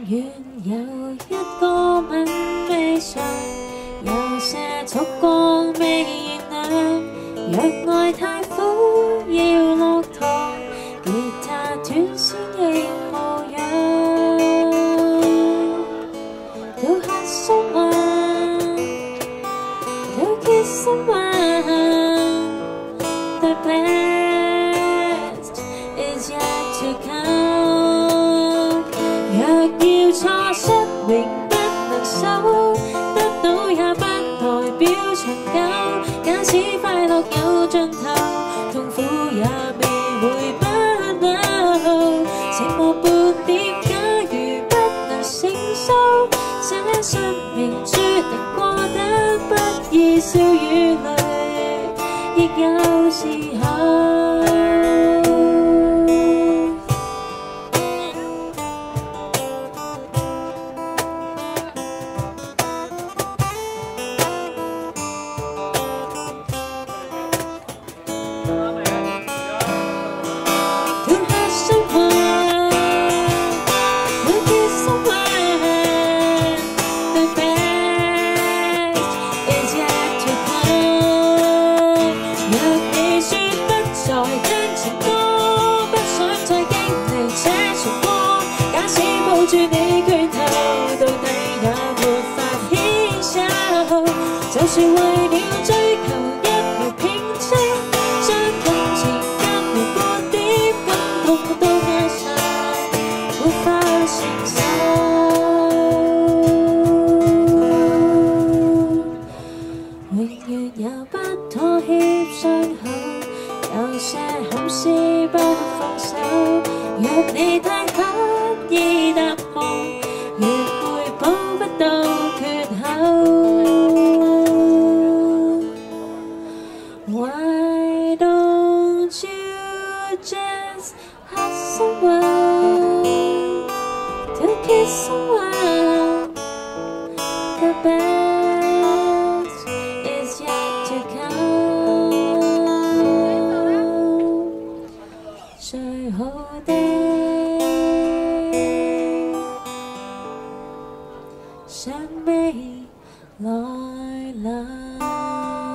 遠有一個吻未嘗，有些燭光未燃亮。若愛太苦要落堂，吉他斷線亦無恙。To have someone, to kiss someone, the best is yet to come。若要錯失永不能收，得到也不代表長久。假使快樂有盡頭，痛苦也未會不朽。寂寞半點，假如不能承受，這生命注定過得不易，笑與淚亦有時候。住你拳頭，到底也沒法牽手。就算為了追求一秒平靜，將感情加回半點感動都壓上，無法承受。永遠有不妥協傷口，有些憾事不放手。若你太刻意答望，亦會補不到缺口。Why don't you just have someone to kiss someone? The best is yet to come。最好的尚未來臨。